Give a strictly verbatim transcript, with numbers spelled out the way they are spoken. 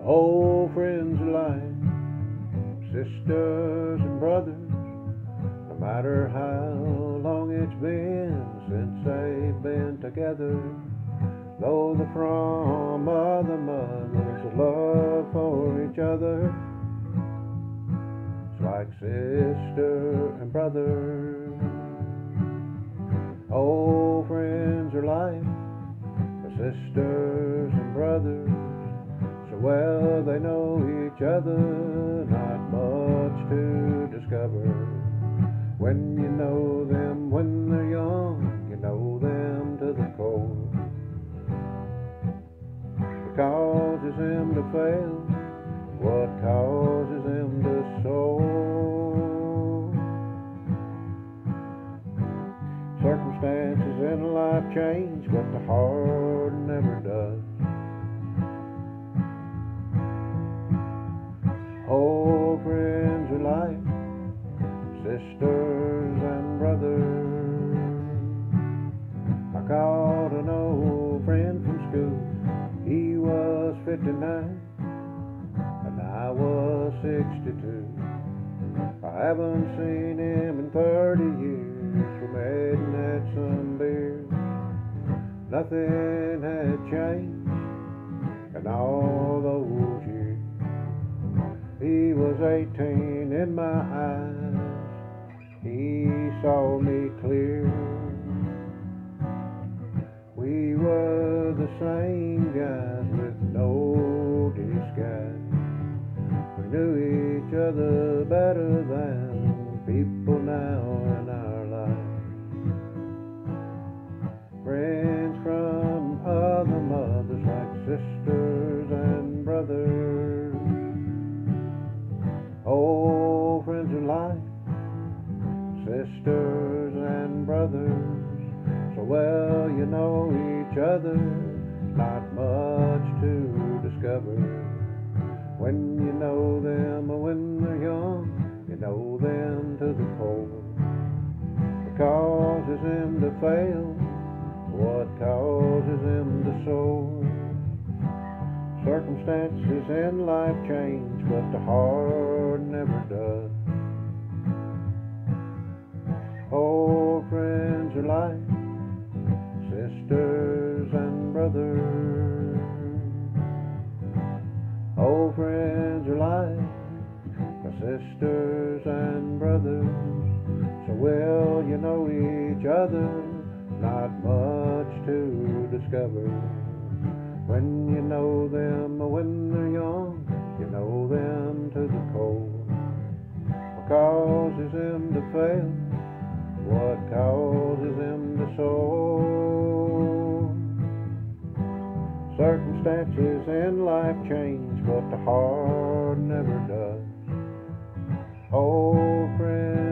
Old friends alike, sisters and brothers, no matter how long it's been since they've been together, though they're from other mothers, the love for each other, it's like sister and brother. Old friends are like the sisters and brothers, so well they know each other, not much to discover. When you know them when they're young, you know them to the core. What causes them to fail? What causes them to soar? Circumstances in life change, but the heart never does. Old friends are like sisters and brothers. I called an old friend from school. He was fifty-nine and I was sixty-two. I haven't seen him in thirty years. We met and had some beer. Nothing had changed in all those years. He was eighteen in my eyes. He saw me clear. We were the same guys with no disguise. We knew each other better than people now in our lives. Friends from other mothers, like sisters and brothers. Old friends are like sisters and brothers, so well you know each other, not much to discover. When you know them when they're young, you know them to the core. What causes them to fail? What causes them to soar? Circumstances in life change, but the heart never does. Old friends are like sisters and brothers. Old friends are like my sisters and brothers, so well you know each other, not much to discover. When you know them when they're young, you know them to the core. What causes them to fail? What causes them to soar? Circumstances in life change, but the heart never does. Old friends